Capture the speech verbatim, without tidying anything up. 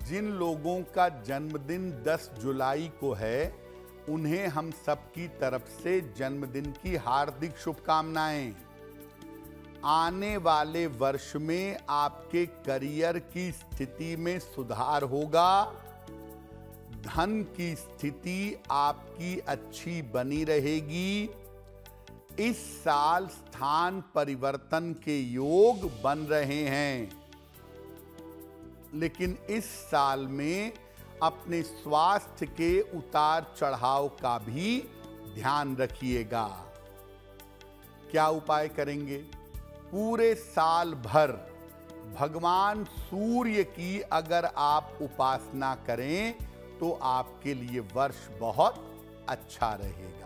जिन लोगों का जन्मदिन दस जुलाई को है, उन्हें हम सबकी तरफ से जन्मदिन की हार्दिक शुभकामनाएं। आने वाले वर्ष में आपके करियर की स्थिति में सुधार होगा। धन की स्थिति आपकी अच्छी बनी रहेगी। इस साल स्थान परिवर्तन के योग बन रहे हैं, लेकिन इस साल में अपने स्वास्थ्य के उतार चढ़ाव का भी ध्यान रखिएगा। क्या उपाय करेंगे? पूरे साल भर भगवान सूर्य की अगर आप उपासना करें तो आपके लिए वर्ष बहुत अच्छा रहेगा।